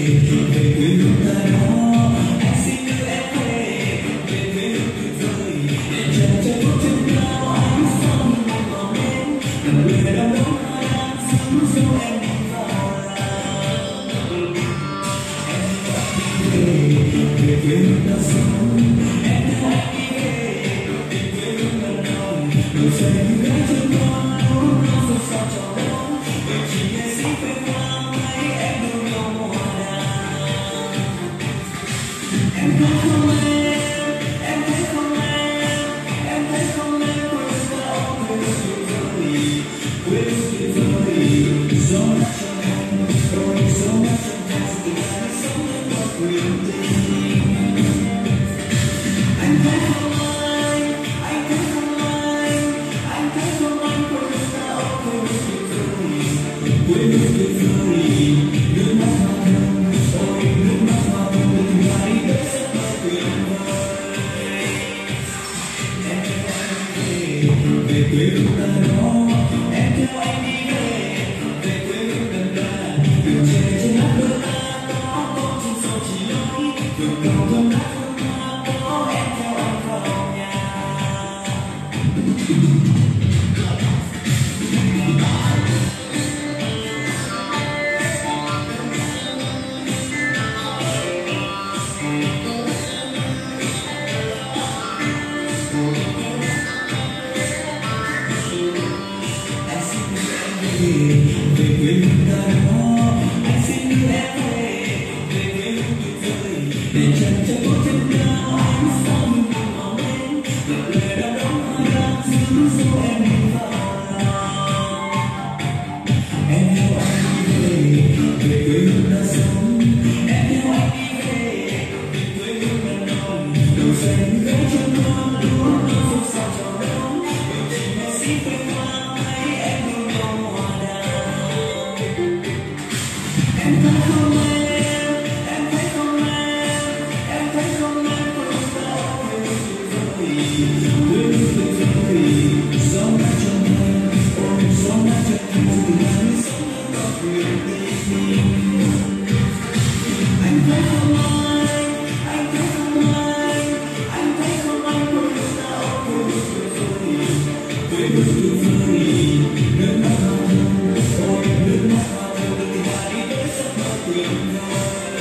về quê hương ta đó. Anh xin đưa em về quê hương tuyệt vời, để chờ cho bước chân cao ánh sao như một ngọn nến, nằm người đau đớn hoa đang sớm dấu em đi vào làng. Em theo anh đi về quê hương ta sống, em theo anh đi về quê hương ta nồng, đôi giày như gái chân con lúc nó rơi sao tròn đón, bởi chỉ nghệ sĩ quê hoa thấy em đưa nhau hoa đào. Em thấy không em thấy không em thấy không em quê sao quê tuyệt vời, quê tuyệt vời, gió mát trong thành, ôi gió mát trong thành, từ ngày sống đến có quyền tình. Anh thấy không anh thấy không anh thấy không anh quê sao quê tuyệt vời, quê tuyệt vời, nước mắt hoa thơm, ôi nước mắt hoa thơm, từ ngày đến giấc mơ tuyệt vời. Em theo anh về quê hương ta đó, em theo anh đi về quê hương gần ta, đường tre trên nát đôi ta có con chim sâu chỉ nói, đường cầu thơm nát hương hoa có em theo anh vào nhà. Anh xin đưa em về quê hương ta đó, anh xin đưa em về quê hương tuyệt vời, để chân cho bước chân cao ánh sao như một ngọn nến, ngập lệ đau đớn hoa đang giữ dấu em đi vào làng. Em theo anh đi về quê hương ta sống, em theo anh đi về quê hương ta nồng, đôi giày như gái chân con lúc nó rơi sao tròn đón, bởi chỉ nghệ sĩ quê hoa thấy em đưa nhau hoa đào. Em thấy không em thấy không em thấy không em quê sao quê tuyệt vời, gió mát trong thành, ôi gió mát trong thành, từ ngày sống đến có quyền tình. Anh thấy không anh thấy không anh thấy không anh quê sao quê tuyệt vời, quê tuyệt vời, nước mắt hoa thơm, ôi nước mắt hoa thơm, từ ngày đến giấc mơ tuyệt vời.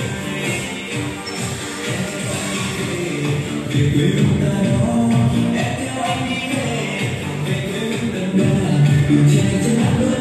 Em theo anh đi về quê hương ta đó, em theo anh đi về quê hương gần ta, đường tre trên nát đôi